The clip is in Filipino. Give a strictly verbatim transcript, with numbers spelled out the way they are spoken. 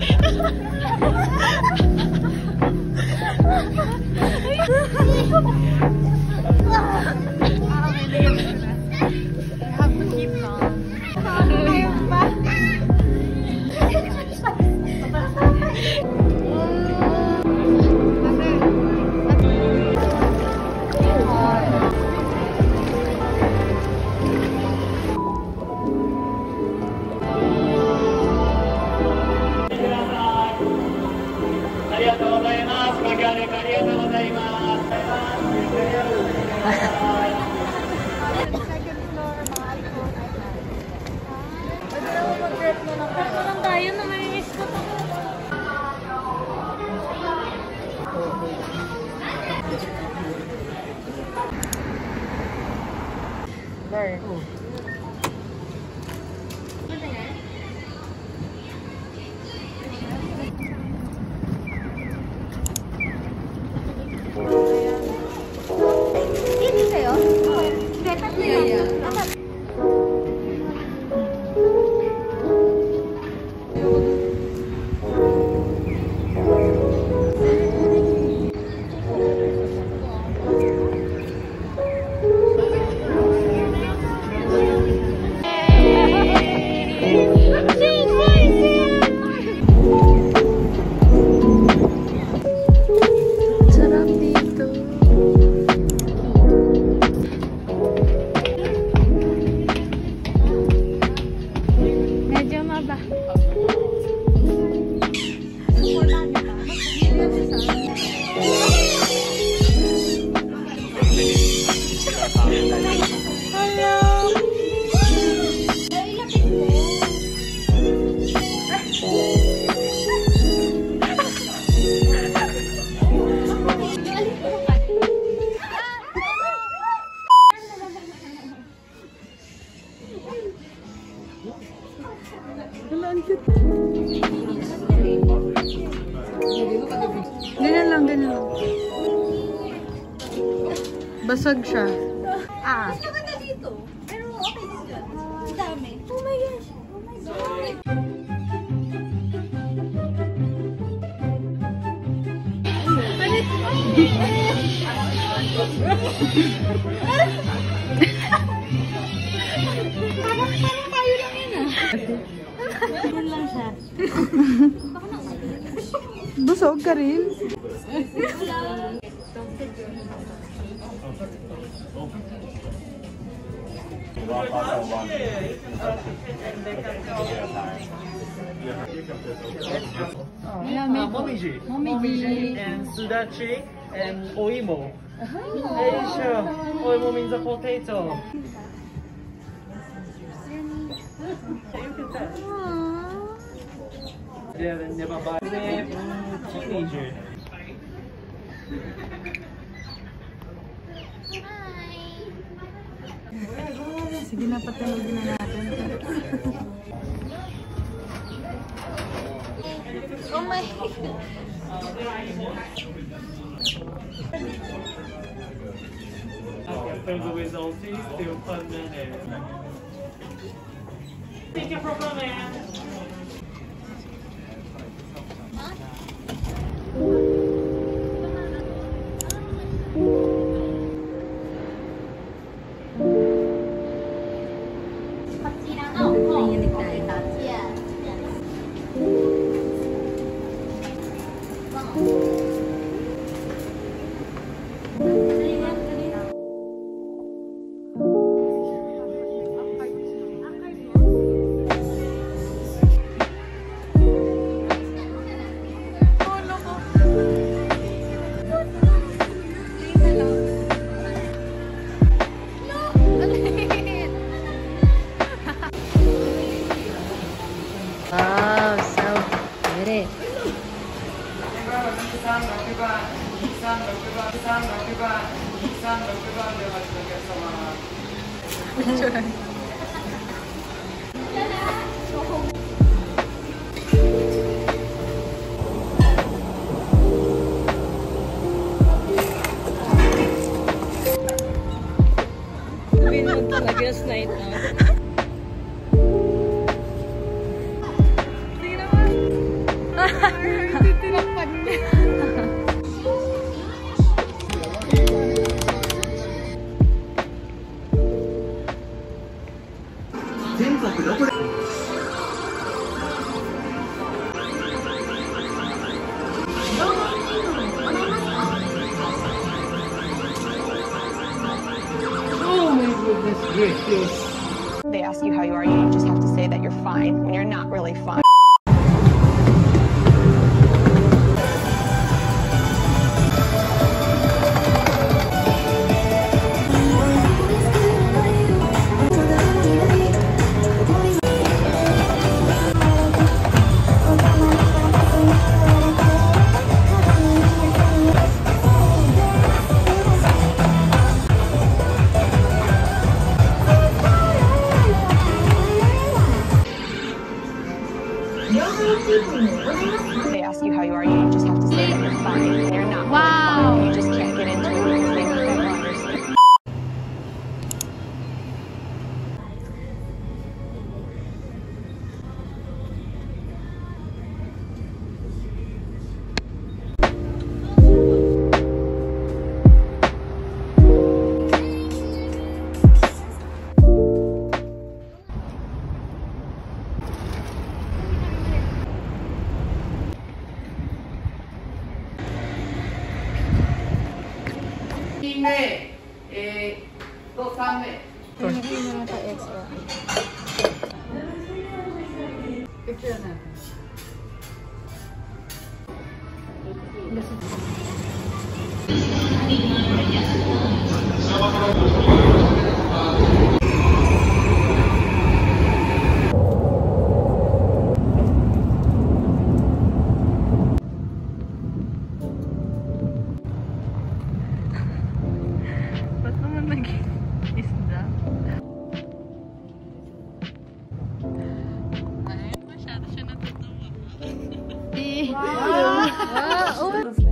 There. Ganyan lang, ganyan lang. Basag siya. Ah. Mas maganda dito. Pero okay din dyan. Ang dami. Oh my gosh. Oh my god. Parang parang tayo lang yun ah. Yan lang siya. Busog ka rin? Momiji, Momiji, and sudachi, and oimo. Asia, oimo means a potato. You can touch. Yeah, then never buy the teenager. Sige na, patulogin na natin. Oh my. From the result is still fun minute. Take it from a man. Wow, so pretty. Pinod talaga slide na. Ah! Titirapan niya. They ask you how you are, you just have to say that you're fine when you're not really fine. They ask you how you are, you just have to say that you're fine when you're not Wow. really fine. You just can't get into it because they don't understand. Picture natin. Ba't naman naging isda? Ay, masyado siya natutuwa. Wow! Wow!